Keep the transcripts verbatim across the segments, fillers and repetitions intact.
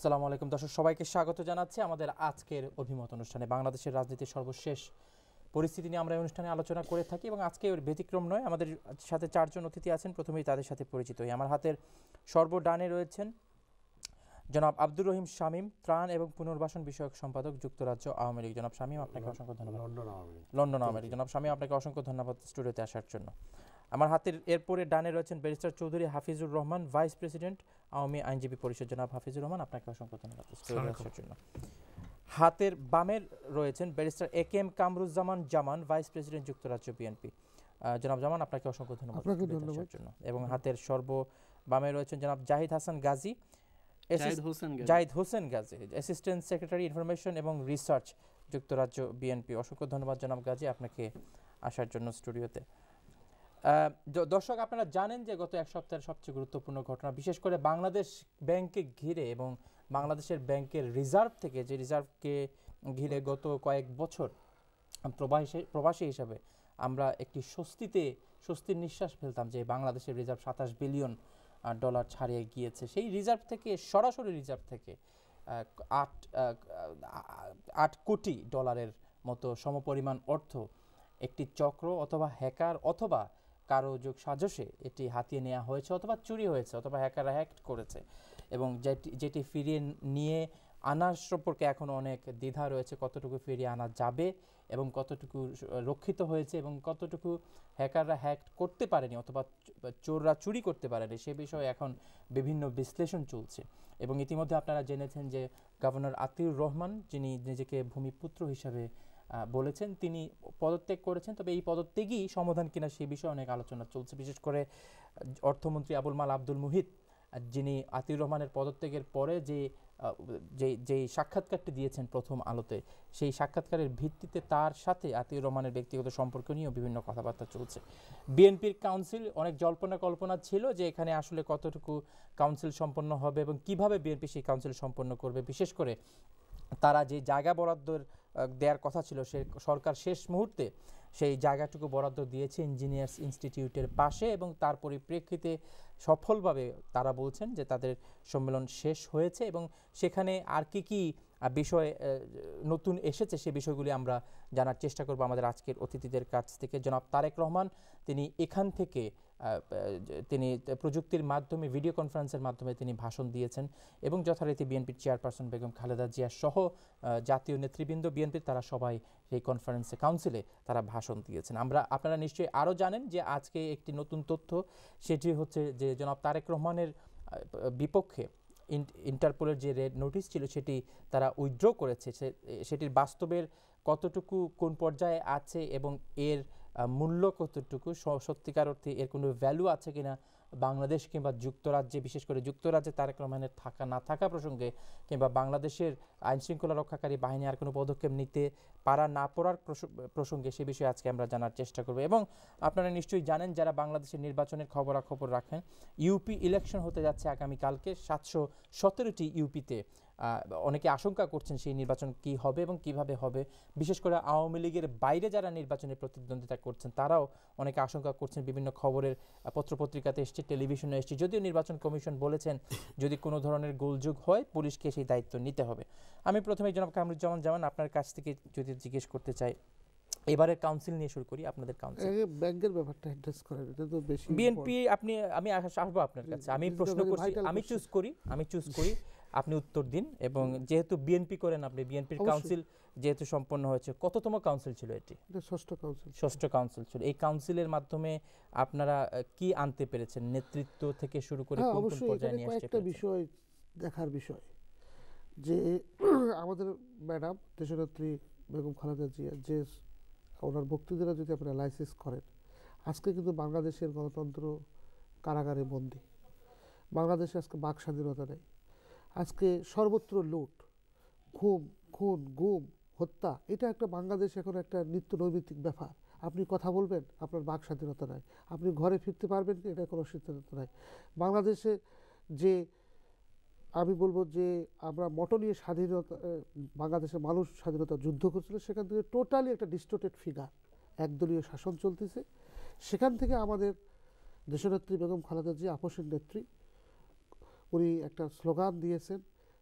আসসালামু আলাইকুম দর্শক, সবাইকে স্বাগত জানাচ্ছি আমাদের আজকের অভিমত অনুষ্ঠানে। বাংলাদেশের রাজনীতির সর্বশেষ পরিস্থিতি নিয়ে আমরা এই অনুষ্ঠানে আলোচনা করে থাকি এবং আজকে এর ব্যতিক্রম নয়। আমাদের সাথে চারজন অতিথি আছেন, প্রথমেই তাদের সাথে পরিচিত হই। আমার হাতের সর্বডানে রয়েছেন জনাব আব্দুর রহিম শামীম, ত্রাণ এবং পুনর্বাসন বিষয়ক সম্পাদক, যুক্তরাজ্য আওয়ামী লীগ। জনাব শামীম, আপনাকে অসংখ্য ধন্যবাদ। London Awami League London Awami League. জনাব শামীম, আপনাকে অসংখ্য ধন্যবাদ স্টুডিওতে আসার জন্য। আমার হাতের এরপরে ডানে রয়েছেন barrister Chowdhury Hafizur Rahman, vice president Awami আইনজীবী পরিষদ। জনাব হাফিজুর রহমান, আপনাকে অসংখ্য ধন্যবাদ স্টুডিওতে আসার জন্য। হাতের বামে রয়েছেন barrister A K M Kamruzzaman Zaman, vice president, যুক্তরাজ্য বিএনপি। জনাব জামান, আপনাকে অসংখ্য ধন্যবাদ আসার জন্য। এবং হাতের সর্ব বামে রয়েছেন জনাব Zahid Hasan Gazi, Zahid Hossain Gazi, assistant secretary information এবং রিসার্চ, যুক্তরাজ্য বিএনপি। অসংখ্য ধন্যবাদ জনাব গাজী আপনাকে আসার জন্য স্টুডিওতে। দর্শক, আপনারা জানেন যে গত এক সপ্তাহের সবচেয়ে গুরুত্বপূর্ণ ঘটনা, বিশেষ করে বাংলাদেশ ব্যাংককে ঘিরে এবং বাংলাদেশের ব্যাংকের রিজার্ভ থেকে, যে রিজার্ভকে ঘিরে গত কয়েক বছর প্রবাসী প্রবাসী হিসাবে আমরা একটি স্বস্তিতে স্বস্তির নিঃশ্বাস ফেলতাম যে বাংলাদেশের রিজার্ভ সাতাশ বিলিয়ন ডলার ছাড়িয়ে গিয়েছে। সেই রিজার্ভ থেকে, সরাসরি রিজার্ভ থেকে আট আট কোটি ডলারের মতো সমপরিমাণ অর্থ একটি চক্র অথবা হ্যাকার অথবা কারো যোগ সাজসে এটি হাতিয়ে নেওয়া হয়েছে অথবা চুরি হয়েছে অথবা হ্যাকাররা হ্যাক করেছে এবং যেটি যেটি ফিরিয়ে নিয়ে আনার সম্পর্কে এখনও অনেক দ্বিধা রয়েছে, কতটুকু ফিরিয়ে আনা যাবে এবং কতটুকু রক্ষিত হয়েছে এবং কতটুকু হ্যাকাররা হ্যাক করতে পারেনি অথবা চোররা চুরি করতে পারেনি, সে বিষয়ে এখন বিভিন্ন বিশ্লেষণ চলছে। এবং ইতিমধ্যে আপনারা জেনেছেন যে গভর্নর আতিউর রহমান, যিনি নিজেকে ভূমিপুত্র হিসাবে বলেছেন, তিনি পদত্যাগ করেছেন। তবে এই পদত্যাগই সমাধান কিনা সে বিষয়ে অনেক আলোচনা চলছে। বিশেষ করে অর্থমন্ত্রী আবুল মাল আব্দুল মুহিত, যিনি আতিউর রহমানের পদত্যাগের পরে যে যেই সাক্ষাৎকারটি দিয়েছেন প্রথম আলোতে, সেই সাক্ষাৎকারের ভিত্তিতে তার সাথে আতিউর রহমানের ব্যক্তিগত সম্পর্ক নিয়েও বিভিন্ন কথাবার্তা চলছে। বিএনপির কাউন্সিল, অনেক জল্পনা কল্পনা ছিল যে এখানে আসলে কতটুকু কাউন্সিল সম্পন্ন হবে এবং কিভাবে বিএনপি সেই কাউন্সিল সম্পন্ন করবে। বিশেষ করে তারা যে জায়গা বরাদ্দ দেওয়ার কথা ছিল, সে সরকার শেষ মুহূর্তে সেই জায়গাটুকু বরাদ্দ দিয়েছে ইঞ্জিনিয়ার্স ইনস্টিটিউটের পাশে এবং তার পরিপ্রেক্ষিতে সফলভাবে তারা বলছেন যে তাদের সম্মেলন শেষ হয়েছে এবং সেখানে আর কি কি বিষয় নতুন এসেছে সে বিষয়গুলি আমরা জানার চেষ্টা করব আমাদের আজকের অতিথিদের কাছ থেকে। জনাব তারেক রহমান, তিনি এখান থেকে তিনি প্রযুক্তির মাধ্যমে, ভিডিও কনফারেন্সের মাধ্যমে তিনি ভাষণ দিয়েছেন এবং যথারীতি বিএনপির চেয়ারপারসন বেগম খালেদা জিয়া সহ জাতীয় নেতৃবৃন্দ বিএনপির, তারা সবাই সেই কনফারেন্সে, কাউন্সিলে তারা ভাষণ দিয়েছেন। আমরা আপনারা নিশ্চয়ই আরও জানেন যে আজকে একটি নতুন তথ্য, সেটি হচ্ছে যে জনাব তারেক রহমানের বিপক্ষে ইন্টারপোলের যে রেড নোটিশ ছিল সেটি তারা উইথড্র করেছে। সেটির বাস্তবের কতটুকু কোন পর্যায়ে আছে এবং এর মূল্য কতটুকু, সত্যিকার অর্থে এর কোনো ভ্যালু আছে কিনা বাংলাদেশ কিংবা যুক্তরাজ্যে, বিশেষ করে যুক্তরাজ্যে তারেক রহমানের থাকা না থাকা প্রসঙ্গে কিংবা বাংলাদেশের আইনশৃঙ্খলা রক্ষাকারী বাহিনী আর কোনো পদক্ষেপ নিতে পারা না পারার প্রসঙ্গে, সে বিষয়ে আজকে আমরা জানার চেষ্টা করব। এবং আপনারা নিশ্চয়ই জানেন, যারা বাংলাদেশের নির্বাচনের খবরাখবর রাখেন, ইউপি ইলেকশন হতে যাচ্ছে আগামীকালকে। সাতশো সতেরোটি ইউপিতে অনেকে আশঙ্কা করছেন সেই নির্বাচন কি হবে এবং কিভাবে হবে। বিশেষ করে আওয়ামী লীগের বাইরে যারা নির্বাচনে প্রতিদ্বন্দ্বিতা করছেন তারাও অনেকে আশঙ্কা করছেন। বিভিন্ন খবরের পত্রপত্রিকাতে এসছে, টেলিভিশনে এসছে। যদিও নির্বাচন কমিশন বলেছেন যদি কোনো ধরনের গোলযোগ হয় পুলিশকে সেই দায়িত্ব নিতে হবে। আমি প্রথমে জনাব কামরুজ্জামান জামান, আপনার কাছ থেকে যদি জিজ্ঞেস করতে চাই, এবারে কাউন্সিল নিয়ে শুরু করি। আপনাদের কাউন্সিল ব্যাংকের ব্যাপারটা অ্যাড্রেস করেন, এটা তো বেশি বিএনপি। আপনি আমি আসবো আপনার কাছে, আমি প্রশ্ন করছি, আমি চুজ করি আমি চুজ করি আপনি উত্তর দিন। এবং যেহেতু বিএনপি করেন আপনি, বিএনপির কাউন্সিল যেহেতু সম্পন্ন হয়েছে, কততম কাউন্সিল ছিল এটি? ষষ্ঠ কাউন্সিল ষষ্ঠ কাউন্সিল ছিল। এই কাউন্সিলের মাধ্যমে আপনারা কি আনতে পেরেছেন, নেতৃত্ব থেকে শুরু করে কোন কোন পর্যায়ে নিয়ে আসতে? একটা বিষয় দেখার বিষয় যে আমাদের ম্যাডাম দেশনেত্রী বেগম খালেদা জিয়া, যে ওনার বক্তৃতারা যদি আপনারা লাইসেন্স করেন, আজকে কিন্তু বাংলাদেশের গণতন্ত্র কারাগারে বন্দী। বাংলাদেশে আজকে বাক স্বাধীনতা নেই। আজকে সর্বত্র লুট, ঘুম, খুন, গুম, হত্যা, এটা একটা বাংলাদেশ এখন একটা নিত্য নৈমিত্তিক ব্যাপার। আপনি কথা বলবেন, আপনার বাক স্বাধীনতা নাই। আপনি ঘরে ফিরতে পারবেন কি, এটা কোনো সিদ্ধান্ত নাই। বাংলাদেশে যে আমি বলবো যে আমরা মটনীয় স্বাধীনতা, বাংলাদেশের মানুষ স্বাধীনতা যুদ্ধ করছিল, সেখান থেকে টোটালি একটা ডিস্টোর্টেড ফিগার, একদলীয় শাসন চলতেছে। সেখান থেকে আমাদের দেশনেত্রী বেগম খালেদা জিয়া, আপসের নেত্রী, উনি একটা স্লোগান দিয়েছেন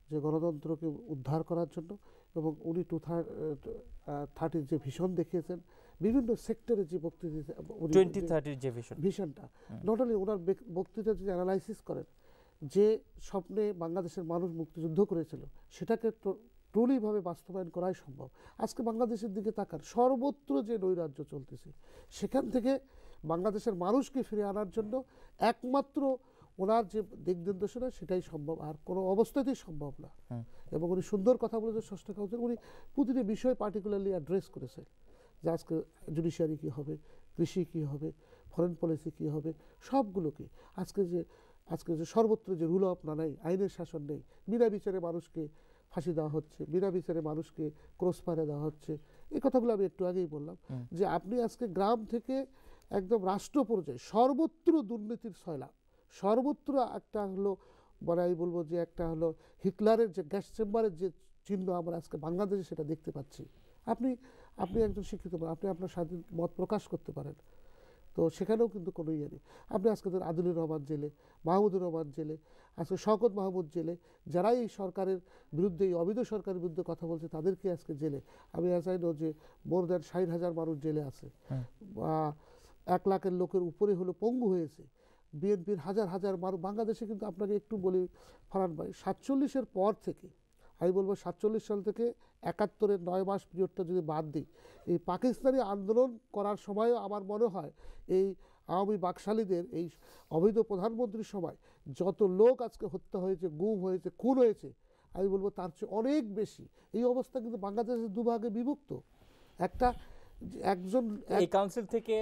যে গণতন্ত্রকে উদ্ধার করার জন্য, এবং উনি টু থার্টির যে ভিশন দেখিয়েছেন, বিভিন্ন সেক্টরে যে বক্তৃতা টোয়েন্টি থার্টির যে ভিশন ভিশনটা, নট অনলি ওনার বক্তৃতা যদি অ্যানালাইসিস করেন, যে স্বপ্নে বাংলাদেশের মানুষ মুক্তিযুদ্ধ করেছিল সেটাকে ট্রুলিভাবে বাস্তবায়ন করাই সম্ভব। আজকে বাংলাদেশের দিকে তাকান, সর্বত্র যে নৈরাজ্য চলতেছে, সেখান থেকে বাংলাদেশের মানুষকে ফিরে আনার জন্য একমাত্র ওনার যে দিক নির্দেশনা সেটাই সম্ভব, আর কোনো অবস্থাতেই সম্ভব না। এবং উনি সুন্দর কথা বলেছেন ষষ্ঠ কাউন্সিল, উনি প্রতিটি বিষয় পার্টিকুলারলি অ্যাড্রেস করেছেন, যে আজকে জুডিশিয়ারি কী হবে, কৃষি কী হবে, ফরেন পলিসি কী হবে, সবগুলোকে আজকে যে আজকে যে সর্বত্র যে রুল অফ ল নেই, আইনের শাসন নেই, বিনা বিচারে মানুষকে ফাঁসি দেওয়া হচ্ছে, বিনা বিচারে মানুষকে ক্রস ফায়ারে দেওয়া হচ্ছে, এই কথাগুলো আমি একটু আগেই বললাম, যে আপনি আজকে গ্রাম থেকে একদম রাষ্ট্র পর্যায়ে সর্বত্র দুর্নীতির সয়লাব, সর্বত্র একটা হলো মানে আমি বলবো যে একটা হলো হিটলারের যে গ্যাস চেম্বারের যে চিহ্ন আমরা আজকে বাংলাদেশে সেটা দেখতে পাচ্ছি। আপনি আপনি একজন শিক্ষিত, আপনি আপনার স্বাধীন মত প্রকাশ করতে পারেন, তো সেখানেও কিন্তু কোনো ইয়ে নেই। আপনি আজকে ধর আদিলুর রহমান জেলে, মাহমুদুর রহমান জেলে, আজকে শওকত মাহমুদ জেলে, যারাই এই সরকারের বিরুদ্ধে, এই অবৈধ সরকারের বিরুদ্ধে কথা বলছে তাদেরকে আজকে জেলে। আমি চাইনো যে মোর দ্যান ষাট হাজার মানুষ জেলে আছে, বা এক লাখের লোকের উপরে হলো পঙ্গু হয়েছে। বিএনপির হাজার হাজার মানুষ বাংলাদেশে, কিন্তু আপনাকে একটু বলি ফারান ভাই, সাতচল্লিশের পর থেকে, আমি বলবো সাতচল্লিশ সাল থেকে একাত্তরের নয় মাস পিরিয়ডটা যদি বাদ দিই, এই পাকিস্তানি আন্দোলন করার সময়ও আমার মনে হয় এই আওয়ামী বাকশালীদের এই অবৈধ প্রধানমন্ত্রীর সময় যত লোক আজকে হত্যা হয়েছে, গুম হয়েছে, খুন হয়েছে, আমি বলবো তার চেয়ে অনেক বেশি। এই অবস্থা কিন্তু বাংলাদেশের দুভাগে বিভক্ত। একটা একজন এই কাউন্সিল থেকে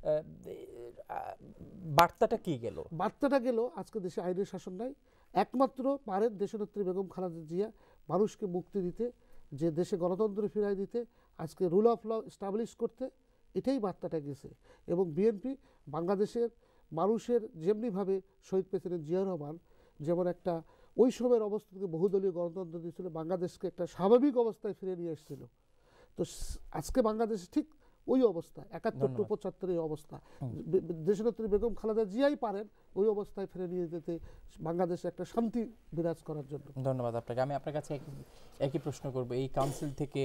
বার্তাটা কি গেল? বার্তাটা গেল আজকে দেশে আইনের শাসন নাই, একমাত্র পারেন দেশনেত্রী বেগম খালেদা জিয়া মানুষকে মুক্তি দিতে, যে দেশে গণতন্ত্র ফিরাই দিতে, আজকে রুল অফ ল এস্টাবলিশ করতে, এটাই বার্তাটা গেছে। এবং বিএনপি বাংলাদেশের মানুষের যেমনিভাবে শহীদ প্রেসিডেন্ট জিয়াউর রহমান যেমন একটা ওই সময়ের অবস্থা থেকে বহুদলীয় গণতন্ত্র দিয়েছিল, বাংলাদেশকে একটা স্বাভাবিক অবস্থায় ফিরে নিয়ে এসেছিল, তো আজকে বাংলাদেশে ঠিক ওই অবস্থা, একাত্তর টু পঁচাত্তরের অবস্থা দেশনেত্রী বেগম খালেদা জিয়াই পারেন ওই অবস্থায় ফিরে নিয়ে যেতে, বাংলাদেশে একটা শান্তি বিরাজ করার জন্য। ধন্যবাদ আপনাকে। আমি আপনার কাছে একই প্রশ্ন করব, এই কাউন্সিল থেকে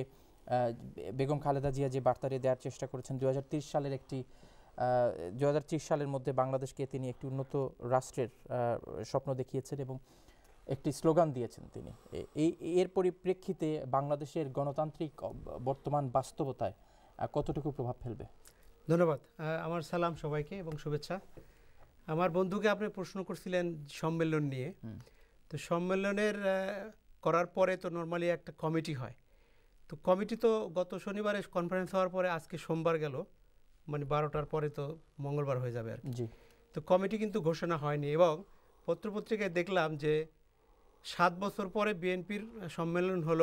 বেগম খালেদা জিয়া যে বার্তাটি দেওয়ার চেষ্টা করেছেন, দুই হাজার তিরিশ সালের একটি দুই হাজার ত্রিশ সালের মধ্যে বাংলাদেশকে তিনি একটি উন্নত রাষ্ট্রের স্বপ্ন দেখিয়েছেন এবং একটি স্লোগান দিয়েছেন তিনি, এই এর পরিপ্রেক্ষিতে বাংলাদেশের গণতান্ত্রিক বর্তমান বাস্তবতায় কতটুকু প্রভাব ফেলবে? ধন্যবাদ। আমার সালাম সবাইকে এবং শুভেচ্ছা। আমার বন্ধুকে আপনি প্রশ্ন করছিলেন সম্মেলন নিয়ে, তো সম্মেলনের করার পরে তো নর্মালি একটা কমিটি হয়, তো কমিটি তো গত শনিবারে কনফারেন্স হওয়ার পরে আজকে সোমবার গেল, মানে বারোটার পরে তো মঙ্গলবার হয়ে যাবে আর কি। তো কমিটি কিন্তু ঘোষণা হয়নি, এবং পত্রপত্রিকায় দেখলাম যে সাত বছর পরে বিএনপির সম্মেলন হলো,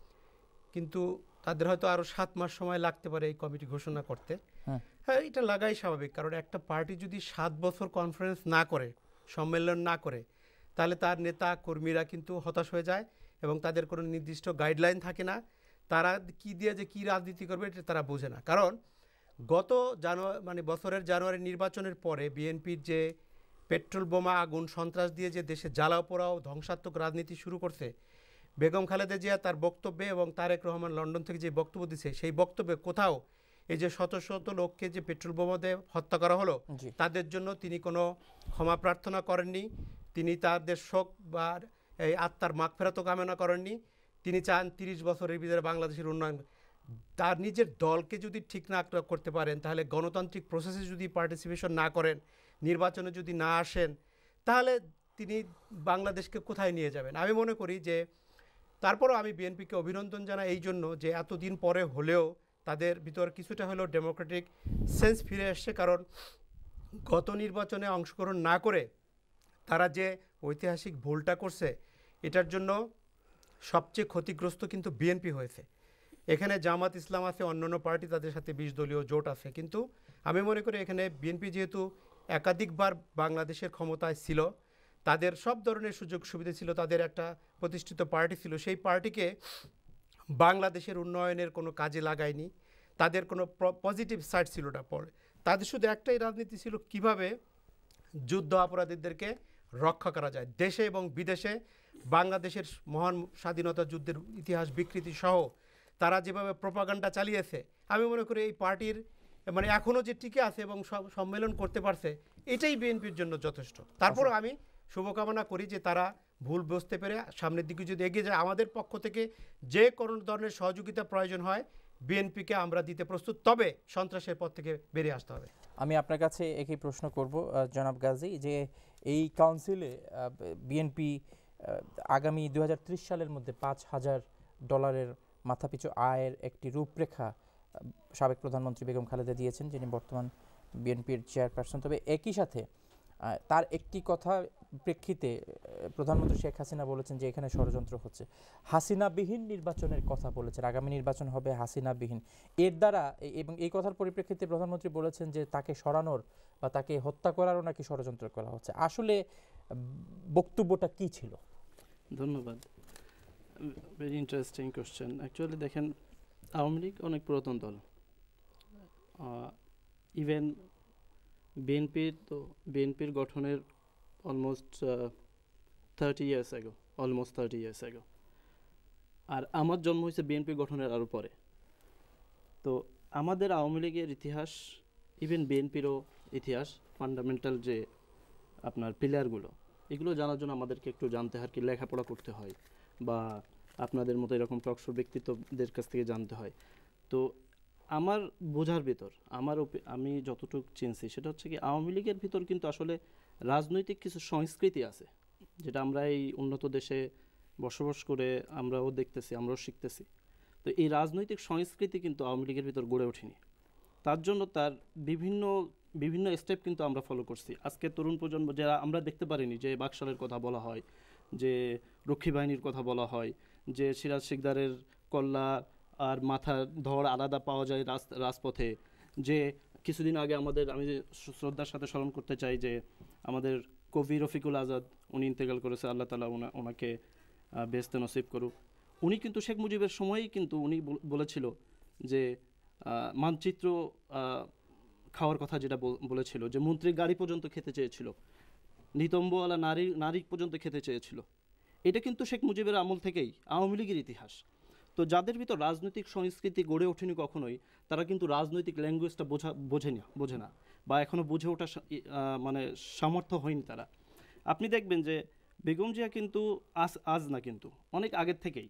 কিন্তু তাদের হয়তো আরও সাত মাস সময় লাগতে পারে এই কমিটি ঘোষণা করতে। হ্যাঁ, এটা লাগাই স্বাভাবিক, কারণ একটা পার্টি যদি সাত বছর কনফারেন্স না করে, সম্মেলন না করে, তাহলে তার নেতা কর্মীরা কিন্তু হতাশ হয়ে যায় এবং তাদের কোনো নির্দিষ্ট গাইডলাইন থাকে না, তারা কি দিয়ে যে কী রাজনীতি করবে এটা তারা বোঝে না। কারণ গত জানুয়ারি মানে বছরের জানুয়ারি নির্বাচনের পরে বিএনপির যে পেট্রোল বোমা, আগুন, সন্ত্রাস দিয়ে যে দেশে জ্বালাও পোড়াও ধ্বংসাত্মক রাজনীতি শুরু করছে, বেগম খালেদা জিয়া তার বক্তব্যে এবং তারেক রহমান লন্ডন থেকে যে বক্তব্য দিচ্ছে, সেই বক্তব্যে কোথাও এই যে শত শত লোককে যে পেট্রোল বোমা দিয়ে হত্যা করা হলো, তাদের জন্য তিনি কোনো ক্ষমা প্রার্থনা করেননি, তিনি তাদের শোক বা এই আত্মার মাগফিরাত কামনা করেননি। তিনি চান তিরিশ বছরের ভিতরে বাংলাদেশের উন্নয়ন। তার নিজের দলকে যদি ঠিক না করতে পারেন, তাহলে গণতান্ত্রিক প্রসেসে যদি পার্টিসিপেশন না করেন, নির্বাচনে যদি না আসেন, তাহলে তিনি বাংলাদেশকে কোথায় নিয়ে যাবেন? আমি মনে করি যে তারপরও আমি বিএনপিকে অভিনন্দন জানাই এই জন্য যে এতদিন পরে হলেও তাদের ভিতর কিছুটা হলেও ডেমোক্রেটিক সেন্স ফিরে আসছে, কারণ গত নির্বাচনে অংশগ্রহণ না করে তারা যে ঐতিহাসিক ভুলটা করছে, এটার জন্য সবচেয়ে ক্ষতিগ্রস্ত কিন্তু বিএনপি হয়েছে। এখানে জামাত ইসলাম আছে, অন্যান্য পার্টি তাদের সাথে বিশ দলীয় জোট আছে, কিন্তু আমি মনে করি এখানে বিএনপি যেহেতু একাধিকবার বাংলাদেশের ক্ষমতায় ছিল, তাদের সব ধরনের সুযোগ সুবিধা ছিল, তাদের একটা প্রতিষ্ঠিত পার্টি ছিল, সেই পার্টিকে বাংলাদেশের উন্নয়নের কোনো কাজে লাগায়নি, তাদের কোনো পজিটিভ সাইড ছিল না। পরে তাদের শুধু একটাই রাজনীতি ছিল, কিভাবে যুদ্ধ অপরাধীদেরকে রক্ষা করা যায়, দেশে এবং বিদেশে বাংলাদেশের মহান স্বাধীনতা যুদ্ধের ইতিহাস বিকৃতি সহ তারা যেভাবে প্রপাগান্ডা চালিয়েছে, আমি মনে করি এই পার্টির মানে এখনও যে টিকে আছে এবং সম্মেলন করতে পারছে, এটাই বিএনপির জন্য যথেষ্ট। তারপরও আমি শুভকামনা করি যে তারা ভুল বুঝতে পেরে সামনের দিকে যদি এগিয়ে যায়, আমাদের পক্ষ থেকে যে কোনো ধরনের সহযোগিতা প্রয়োজন হয় বিএনপিকে আমরা দিতে প্রস্তুত, তবে সন্ত্রাসের পথ থেকে বেরিয়ে আসতে হবে। আমি আপনার কাছে একই প্রশ্ন করব জনাব গাজী, যে এই কাউন্সিলে বিএনপি আগামী দুই হাজার ত্রিশ সালের মধ্যে পাঁচ হাজার ডলারের মাথাপিছু আয়ের একটি রূপরেখা সাবেক প্রধানমন্ত্রী বেগম খালেদা দিয়েছেন, যিনি বর্তমান বিএনপির চেয়ারপারসন। তবে একই সাথে তার একটি কথা প্রেক্ষিতে প্রধানমন্ত্রী শেখ হাসিনা বলেছেন যে এখানে ষড়যন্ত্র হচ্ছে, হাসিনাবিহীন নির্বাচনের কথা বলেছেন, আগামী নির্বাচন হবে হাসিনাবিহীন। এর দ্বারা এবং এই কথার পরিপ্রেক্ষিতে প্রধানমন্ত্রী বলেছেন যে তাকে সরানোর বা তাকে হত্যা করারও নাকি ষড়যন্ত্র করা হচ্ছে। আসলে বক্তব্যটা কি ছিল? ধন্যবাদ, ভেরি ইন্টারেস্টিং কোশ্চেন। অ্যাকচুয়ালি দেখেন, আওয়ামী লীগ অনেক পুরাতন দল, ইভেন বিএনপির তো বিএনপির গঠনের almost thirty years ago almost thirty years ago আর আমার জন্ম হয়েছে বিএনপি গঠনের আরও পরে। তো আমাদের আওয়ামী লীগের ইতিহাস, ইভেন বিএনপিরও ইতিহাস, ফান্ডামেন্টাল যে আপনার পিলারগুলো, এগুলো জানার জন্য আমাদেরকে একটু জানতে হয়, আর কি লেখাপড়া করতে হয়, বা আপনাদের মতো এরকম টকশো ব্যক্তিত্বদের কাছ থেকে জানতে হয়। তো আমার বোঝার ভিতর আমার আমি যতটুকু চিনছি সেটা হচ্ছে কি, আওয়ামী লীগের ভিতর কিন্তু আসলে রাজনৈতিক কিছু সংস্কৃতি আছে, যেটা আমরা এই উন্নত দেশে বসবাস করে আমরাও দেখতেছি, আমরাও শিখতেছি। তো এই রাজনৈতিক সংস্কৃতি কিন্তু আওয়ামী লীগের ভিতর গড়ে ওঠেনি। তার জন্য তার বিভিন্ন বিভিন্ন স্টেপ কিন্তু আমরা ফলো করছি। আজকে তরুণ প্রজন্ম যারা আমরা দেখতে পারিনি, যে বাকশালের কথা বলা হয়, যে রক্ষী বাহিনীর কথা বলা হয়, যে সিরাজ শিকদারের কল্লা আর মাথার ধড় আলাদা পাওয়া যায় রাজপথে, যে কিছুদিন আগে আমাদের, আমি শ্রদ্ধার সাথে স্মরণ করতে চাই যে আমাদের কবি রফিকুল আজাদ, উনি ইন্তেকাল করেছে, আল্লাহ তাআলা ওনাকে বেহেশতে নসিব করুক। উনি কিন্তু শেখ মুজিবের সময়ই কিন্তু উনি বলেছিল যে মানচিত্র খাওয়ার কথা, যেটা বলেছিল যে মন্ত্রীর গাড়ি পর্যন্ত খেতে চেয়েছিল, নিতম্বওয়ালা নারী নারী পর্যন্ত খেতে চেয়েছিল। এটা কিন্তু শেখ মুজিবের আমল থেকেই আওয়ামী লীগের ইতিহাস। তো যাদের ভিতর রাজনৈতিক সংস্কৃতি গড়ে ওঠেনি কখনোই, তারা কিন্তু রাজনৈতিক ল্যাঙ্গুয়েজটা বোঝা বোঝে না বোঝে না বা এখনও বুঝে ওঠা মানে সামর্থ্য হয়নি তারা। আপনি দেখবেন যে বেগম জিয়া কিন্তু আজ আজ না, কিন্তু অনেক আগের থেকেই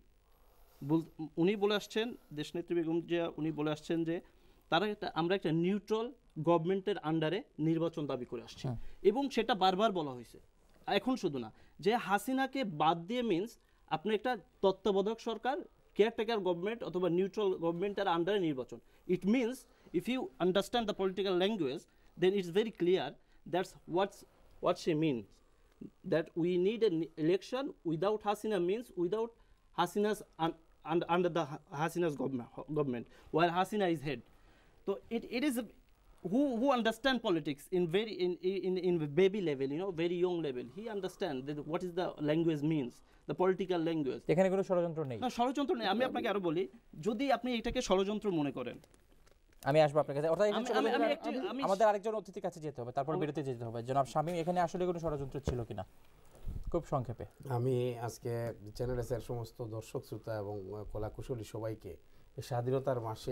উনি বলে আসছেন, দেশনেত্রী বেগম জিয়া উনি বলে আসছেন যে তারা একটা আমরা একটা নিউট্রাল গভর্নমেন্টের আন্ডারে নির্বাচন দাবি করে আসছি, এবং সেটা বারবার বলা হয়েছে। এখন শুধু না যে হাসিনাকে বাদ দিয়ে মিনস আপনি একটা তত্ত্বাবধায়ক সরকার, কেয়ারটেকার গভর্নমেন্ট অথবা নিউট্রাল গভর্নমেন্টের আন্ডারে নির্বাচন। It means if you understand the political language, then it's very clear that's what's what she means, that we need an election without Hasina, means without Hasina's under the Hasina's government, while Hasina is head. So it, it is a, who who understand politics in very in in in baby level, you know, very young level. He understand that what is the language means, the political language. এখানে কোনো ষড়যন্ত্র নেই। না, ষড়যন্ত্র নেই। আমি আপনাকে আরো বলি, যদি আপনি এটাকে ষড়যন্ত্র মনে করেন, আমি আসবো আপনার কাছে। অর্থাৎ আমাদের আরেকজন অতিথির কাছে যেতে হবে, তারপর বিরতি যেতে হবে। জনাব শামীম, এখানে আসলে কোনো ষড়যন্ত্র ছিল কিনা খুব সংক্ষেপে? আমি আজকে চ্যানেল এসের সমস্ত দর্শক শ্রোতা এবং কলাকুশলী সবাইকে স্বাধীনতার মাসে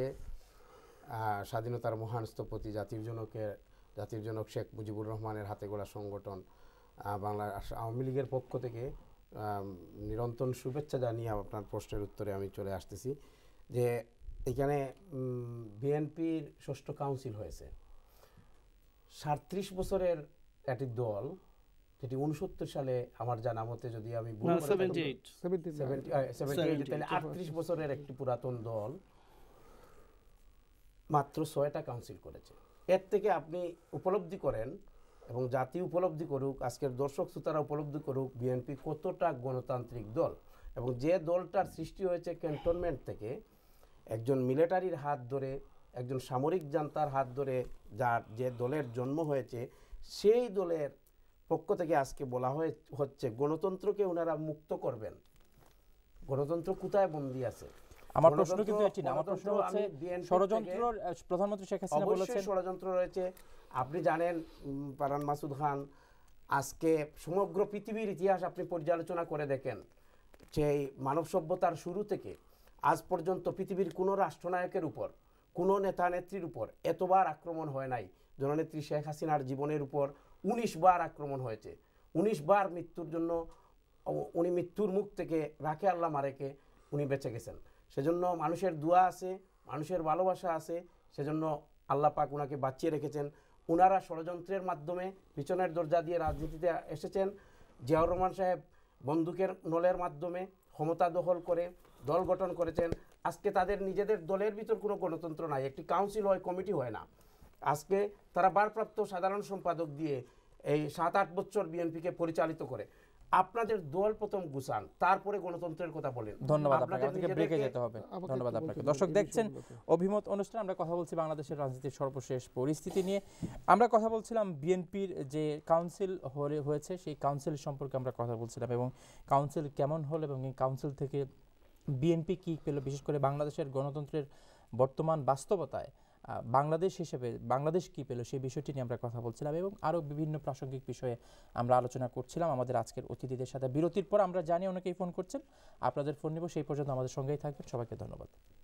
স্বাধীনতার মহান স্থপতি জাতির জনকের জাতির জনক শেখ মুজিবুর রহমানের হাতে গড়া সংগঠন বাংলার আওয়ামী লীগের পক্ষ থেকে নিরন্তর শুভেচ্ছা জানিয়ে আপনার প্রশ্নের উত্তরে আমি চলে আসতেছি যে এখানে বিএনপির ষষ্ঠ কাউন্সিল হয়েছে। সাঁত্রিশ বছরের একটি দল, যেটি উনসত্তর সালে আমার জানা মতে, যদি আমি আটত্রিশ বছরের একটি পুরাতন দল মাত্র ছয়টা কাউন্সিল করেছে। এর থেকে আপনি উপলব্ধি করেন এবং জাতি উপলব্ধি করুক, আজকের দর্শক শ্রোতারা উপলব্ধি করুক বিএনপি কতটা গণতান্ত্রিক দল। এবং যে দলটার সৃষ্টি হয়েছে ক্যান্টনমেন্ট থেকে, একজন মিলিটারির হাত ধরে, একজন সামরিক জান্তার হাত ধরে যার যে দলের জন্ম হয়েছে, সেই দলের পক্ষ থেকে আজকে বলা হয়ে হচ্ছে গণতন্ত্রকে ওনারা মুক্ত করবেন। গণতন্ত্র কোথায় বন্দী আছে? আমার প্রশ্ন কিন্তু এটি না, আমার প্রশ্ন হচ্ছে ষড়যন্ত্র। প্রধানমন্ত্রী শেখ হাসিনা বলেছেন ষড়যন্ত্র রয়েছে। আপনি জানেন পারান মাসুদ খান আজকে সমগ্র পৃথিবীর ইতিহাস আপনি পর্যালোচনা করে দেখেন, সেই মানব সভ্যতার শুরু থেকে আজ পর্যন্ত পৃথিবীর কোনো রাষ্ট্রনায়কের উপর, কোনো নেতা নেত্রীর উপর এতবার আক্রমণ হয় নাই। জননেত্রী শেখ হাসিনার জীবনের উপর উনিশ বার আক্রমণ হয়েছে, উনিশ বার মৃত্যুর জন্য উনি মৃত্যুর মুখ থেকে রাখে আল্লাহ মারেকে উনি বেঁচে গেছেন। সেজন্য মানুষের দোয়া আছে, মানুষের ভালোবাসা আছে, সেজন্য আল্লাহ পাক ওনাকে বাঁচিয়ে রেখেছেন। ওনারা ষড়যন্ত্রের মাধ্যমে পিছনের দরজা দিয়ে রাজনীতিতে এসেছেন। জিয়াউর রহমান সাহেব বন্দুকের নলের মাধ্যমে ক্ষমতা দখল করে দল গঠন করেছেন। আজকে তাদের নিজেদের দলের ভিতর কোনো গণতন্ত্র নাই, একটি কাউন্সিল হয়, কমিটি হয় না। আজকে তারা ভারপ্রাপ্ত সাধারণ সম্পাদক দিয়ে এই সাত আট বছর বিএনপিকে পরিচালিত করে। আপনাদের দল প্রথম গুছান, তারপরে গণতন্ত্রের কথা বলেন। ধন্যবাদ আপনাকে, আমাদেরকে ব্রেকে যেতে হবে। ধন্যবাদ আপনাকে। দর্শক দেখছেন অভিমত অনুষ্ঠান, আমরা কথা বলছি বাংলাদেশের রাজনীতির সর্বশেষ পরিস্থিতি নিয়ে। আমরা কথা বলছিলাম বিএনপির যে কাউন্সিল হয়েছে সেই কাউন্সিল সম্পর্কে আমরা কথা বলছিলাম, এবং কাউন্সিল কেমন হল এবং এই কাউন্সিল থেকে বিএনপি কী পেল, বিশেষ করে বাংলাদেশের গণতন্ত্রের বর্তমান বাস্তবতায় বাংলাদেশ হিসেবে বাংলাদেশ কী পেল সেই বিষয়টি নিয়ে আমরা কথা বলছিলাম, এবং আরও বিভিন্ন প্রাসঙ্গিক বিষয়ে আমরা আলোচনা করছিলাম আমাদের আজকের অতিথিদের সাথে। বিরতির পর আমরা জানি অনেকেই ফোন করছেন, আপনাদের ফোন নিব, সেই পর্যন্ত আমাদের সঙ্গেই থাকবেন। সবাইকে ধন্যবাদ।